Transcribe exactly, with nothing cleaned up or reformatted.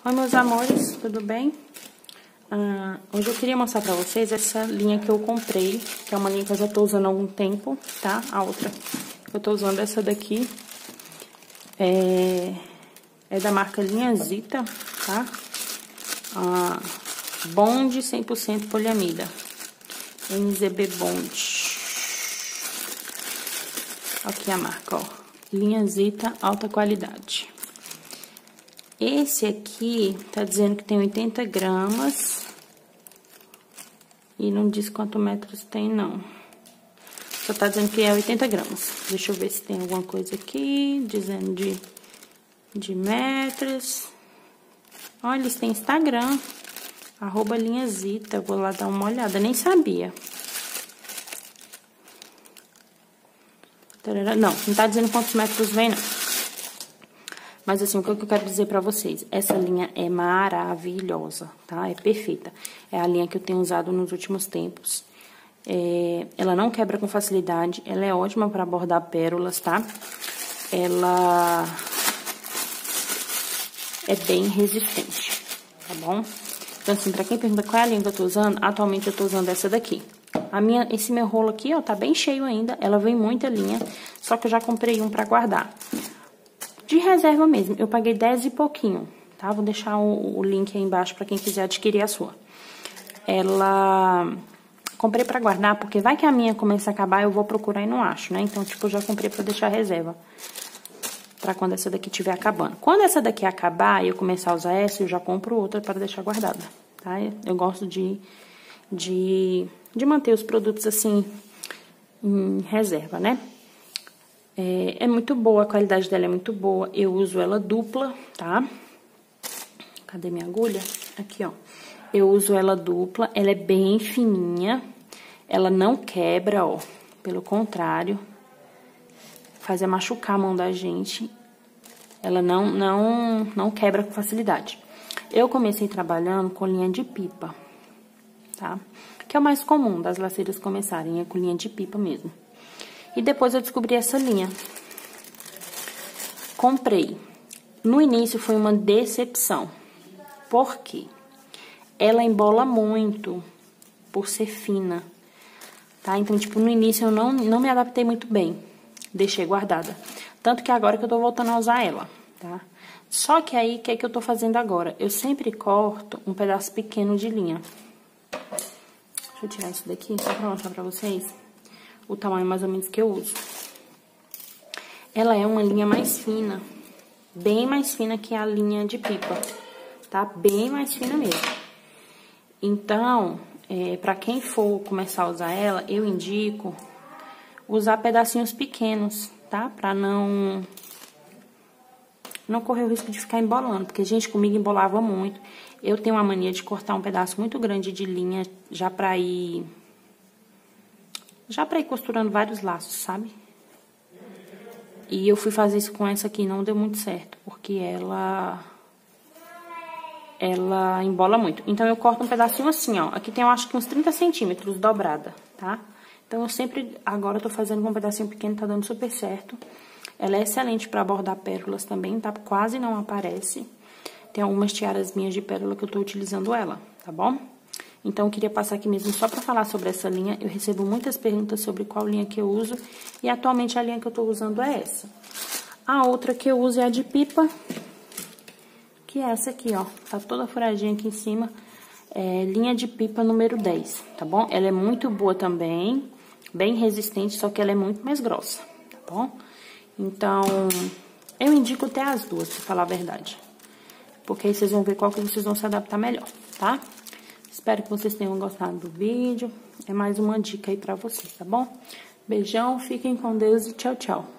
Oi, meus amores, tudo bem? Ah, hoje eu queria mostrar pra vocês essa linha que eu comprei, que é uma linha que eu já tô usando há algum tempo, tá? A outra que eu tô usando essa daqui é, é da marca Linhazita, tá? Ah, Bond cem por cento poliamida, N Z B Bond. Aqui a marca, ó, Linhazita alta qualidade. Esse aqui tá dizendo que tem oitenta gramas e não diz quantos metros tem, não. Só tá dizendo que é oitenta gramas. Deixa eu ver se tem alguma coisa aqui dizendo de, de metros. Olha, eles têm Instagram, arroba Linhazita. Vou lá dar uma olhada, nem sabia. Não, não tá dizendo quantos metros vem, não. Mas assim, o que eu quero dizer pra vocês, essa linha é maravilhosa, tá? É perfeita. É a linha que eu tenho usado nos últimos tempos. É, ela não quebra com facilidade, ela é ótima pra bordar pérolas, tá? Ela é bem resistente, tá bom? Então assim, pra quem pergunta qual é a linha que eu tô usando, atualmente eu tô usando essa daqui. A minha, esse meu rolo aqui, ó, tá bem cheio ainda, ela vem muita linha, só que eu já comprei um pra guardar. De reserva mesmo, eu paguei dez e pouquinho, tá? Vou deixar o, o link aí embaixo pra quem quiser adquirir a sua. Ela... Comprei pra guardar, porque vai que a minha começa a acabar, eu vou procurar e não acho, né? Então, tipo, eu já comprei pra deixar reserva. Pra quando essa daqui estiver acabando. Quando essa daqui acabar e eu começar a usar essa, eu já compro outra para deixar guardada, tá? Eu gosto de, de, de manter os produtos, assim, em reserva, né? É, é muito boa, a qualidade dela é muito boa. Eu uso ela dupla, tá? Cadê minha agulha? Aqui, ó. Eu uso ela dupla, ela é bem fininha. Ela não quebra, ó. Pelo contrário. Faz é machucar a mão da gente. Ela não, não, não quebra com facilidade. Eu comecei trabalhando com linha de pipa, tá? Que é o mais comum das laceiras começarem, é com linha de pipa mesmo. E depois eu descobri essa linha. Comprei. No início foi uma decepção. Por quê? Ela embola muito por ser fina, tá? Então, tipo, no início eu não, não me adaptei muito bem. Deixei guardada. Tanto que agora que eu tô voltando a usar ela, tá? Só que aí, o que é que eu tô fazendo agora? Eu sempre corto um pedaço pequeno de linha. Deixa eu tirar isso daqui só pra mostrar pra vocês o tamanho mais ou menos que eu uso. Ela é uma linha mais fina, bem mais fina que a linha de pipa, tá? Bem mais fina mesmo. Então, é, pra quem for começar a usar ela, eu indico usar pedacinhos pequenos, tá? Pra não, não correr o risco de ficar embolando, porque, gente, comigo embolava muito. Eu tenho uma mania de cortar um pedaço muito grande de linha já pra ir... Já pra ir costurando vários laços, sabe? E eu fui fazer isso com essa aqui, não deu muito certo, porque ela... Ela embola muito. Então, eu corto um pedacinho assim, ó. Aqui tem, eu acho que uns trinta centímetros dobrada, tá? Então, eu sempre... Agora, eu tô fazendo com um pedacinho pequeno, tá dando super certo. Ela é excelente pra bordar pérolas também, tá? Quase não aparece. Tem algumas tiaras minhas de pérola que eu tô utilizando ela, tá bom? Então, eu queria passar aqui mesmo só pra falar sobre essa linha. Eu recebo muitas perguntas sobre qual linha que eu uso. E, atualmente, a linha que eu tô usando é essa. A outra que eu uso é a de pipa, que é essa aqui, ó. Tá toda furadinha aqui em cima. É linha de pipa número dez, tá bom? Ela é muito boa também, bem resistente, só que ela é muito mais grossa, tá bom? Então, eu indico até as duas, pra falar a verdade. Porque aí vocês vão ver qual que vocês vão se adaptar melhor, tá? Espero que vocês tenham gostado do vídeo. É mais uma dica aí pra vocês, tá bom? Beijão, fiquem com Deus e tchau, tchau.